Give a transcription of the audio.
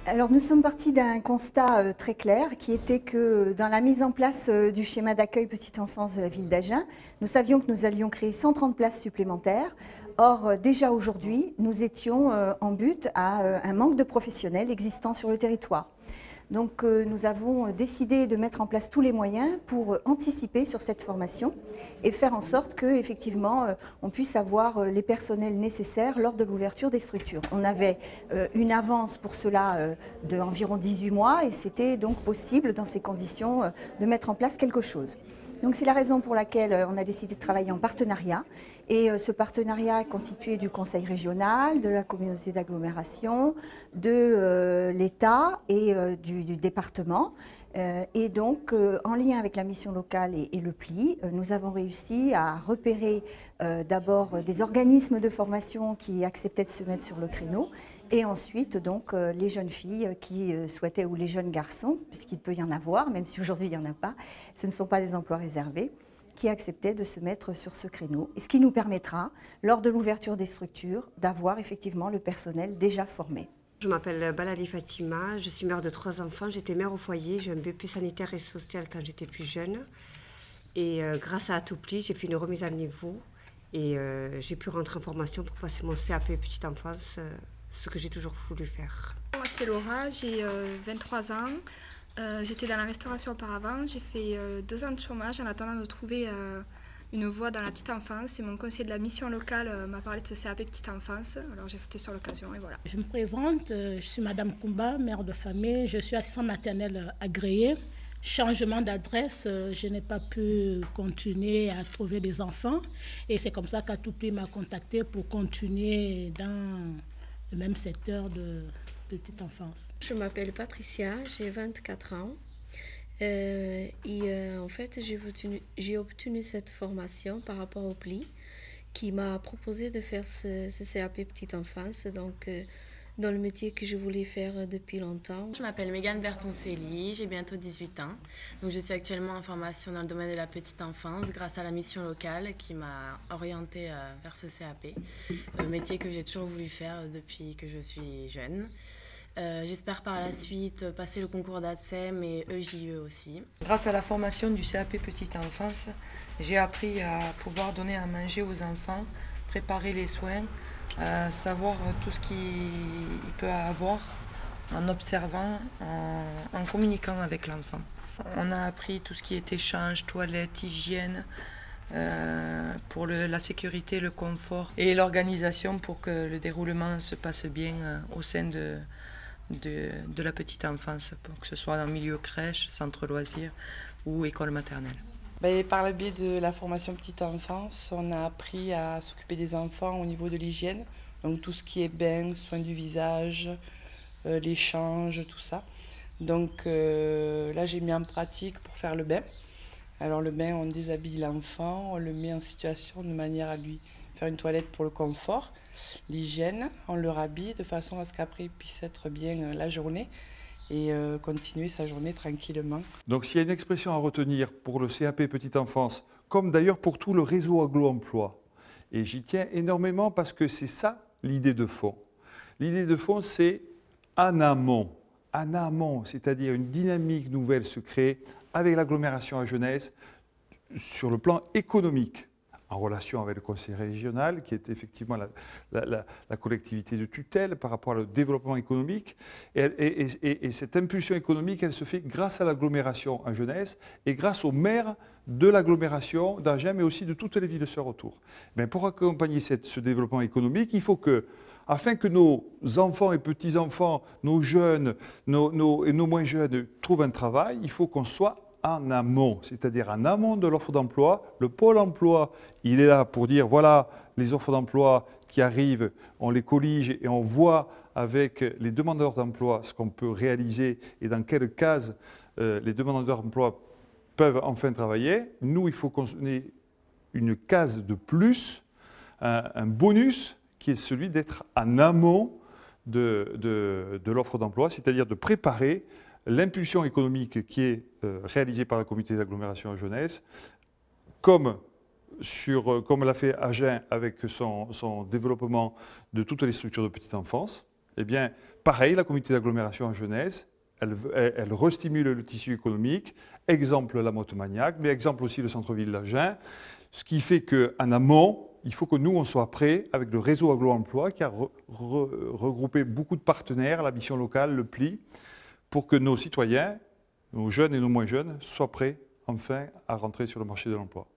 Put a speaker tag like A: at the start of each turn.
A: Alors nous sommes partis d'un constat très clair qui était que dans la mise en place du schéma d'accueil petite enfance de la ville d'Agen, nous savions que nous allions créer 130 places supplémentaires. Or, déjà aujourd'hui, nous étions en but à un manque de professionnels existants sur le territoire. Donc nous avons décidé de mettre en place tous les moyens pour anticiper sur cette formation et faire en sorte qu'effectivement on puisse avoir les personnels nécessaires lors de l'ouverture des structures. On avait une avance pour cela d'environ 18 mois et c'était donc possible dans ces conditions de mettre en place quelque chose. Donc c'est la raison pour laquelle on a décidé de travailler en partenariat. Et ce partenariat est constitué du conseil régional, de la communauté d'agglomération, de l'État et du département. Et donc, en lien avec la mission locale et le PLI, nous avons réussi à repérer d'abord des organismes de formation qui acceptaient de se mettre sur le créneau, et ensuite donc les jeunes filles qui souhaitaient, ou les jeunes garçons, puisqu'il peut y en avoir, même si aujourd'hui il n'y en a pas, ce ne sont pas des emplois réservés, qui acceptaient de se mettre sur ce créneau. Et ce qui nous permettra, lors de l'ouverture des structures, d'avoir effectivement le personnel déjà formé.
B: Je m'appelle Balali Fatima, je suis mère de 3 enfants, j'étais mère au foyer, j'ai un BP sanitaire et social quand j'étais plus jeune. Et grâce à Atoupli, j'ai fait une remise à niveau et j'ai pu rentrer en formation pour passer mon CAP petite enfance, ce que j'ai toujours voulu faire.
C: Moi c'est Laura, j'ai 23 ans. J'étais dans la restauration auparavant, j'ai fait 2 ans de chômage en attendant de trouver une voie dans la petite enfance. Et mon conseiller de la mission locale m'a parlé de ce CAP petite enfance, alors j'ai sauté sur l'occasion et voilà.
D: Je me présente, je suis Madame Koumba, mère de famille, je suis assistante maternelle agréée. Changement d'adresse, je n'ai pas pu continuer à trouver des enfants et c'est comme ça qu'Atoupli m'a contactée pour continuer dans le même secteur de petite enfance.
E: Je m'appelle Patricia, j'ai 24 ans en fait j'ai obtenu cette formation par rapport au PLI qui m'a proposé de faire ce CAP petite enfance, donc dans le métier que je voulais faire depuis longtemps.
F: Je m'appelle Mégane Bertoncelli, j'ai bientôt 18 ans. Donc je suis actuellement en formation dans le domaine de la petite enfance grâce à la mission locale qui m'a orientée vers ce CAP, métier que j'ai toujours voulu faire depuis que je suis jeune. J'espère par la suite passer le concours d'ATSEM et EJE aussi.
G: Grâce à la formation du CAP petite enfance, j'ai appris à pouvoir donner à manger aux enfants, préparer les soins, savoir tout ce qu'il peut avoir en observant, en communiquant avec l'enfant. On a appris tout ce qui est échange, toilette, hygiène, pour la sécurité, le confort et l'organisation pour que le déroulement se passe bien au sein de la petite enfance, pour que ce soit dans le milieu crèche, centre loisirs ou école maternelle.
H: Par le biais de la formation petite enfance, on a appris à s'occuper des enfants au niveau de l'hygiène, donc tout ce qui est bain, soins du visage, l'échange, tout ça. Donc là j'ai mis en pratique pour faire le bain. Alors le bain, on déshabille l'enfant, on le met en situation de manière à lui faire une toilette pour le confort. L'hygiène, on le rhabille de façon à ce qu'après il puisse être bien la journée et continuer sa journée tranquillement.
I: Donc s'il y a une expression à retenir pour le CAP petite enfance, comme d'ailleurs pour tout le réseau Aglo-Emploi, et j'y tiens énormément parce que c'est ça l'idée de fond. L'idée de fond, c'est en amont, c'est-à-dire une dynamique nouvelle se crée avec l'agglomération agenaise sur le plan économique, en relation avec le conseil régional, qui est effectivement la collectivité de tutelle par rapport au développement économique. Et cette impulsion économique, elle se fait grâce à l'agglomération agenaise et grâce aux maires de l'agglomération d'Agen, mais aussi de toutes les villes sœurs autour. Mais pour accompagner ce développement économique, il faut que, afin que nos enfants et petits-enfants, nos jeunes et nos moins jeunes trouvent un travail, il faut qu'on soit en amont, c'est-à-dire en amont de l'offre d'emploi. Le pôle emploi, il est là pour dire voilà les offres d'emploi qui arrivent, on les collige et on voit avec les demandeurs d'emploi ce qu'on peut réaliser et dans quelle case les demandeurs d'emploi peuvent enfin travailler. Nous, il faut qu'on ait une case de plus, un bonus qui est celui d'être en amont de l'offre d'emploi, c'est-à-dire de préparer l'impulsion économique qui est réalisée par la communauté d'agglomération jeunesse, comme l'a fait Agen avec son développement de toutes les structures de petite enfance, eh bien, pareil, la communauté d'agglomération en Genèse, elle restimule le tissu économique, exemple la Motte-Magnac, mais exemple aussi le centre-ville d'Agen, ce qui fait qu'en amont, il faut que nous, on soit prêts avec le réseau Aglo-Emploi qui a regroupé beaucoup de partenaires, la mission locale, le PLI, pour que nos citoyens, nos jeunes et nos moins jeunes, soient prêts enfin à rentrer sur le marché de l'emploi.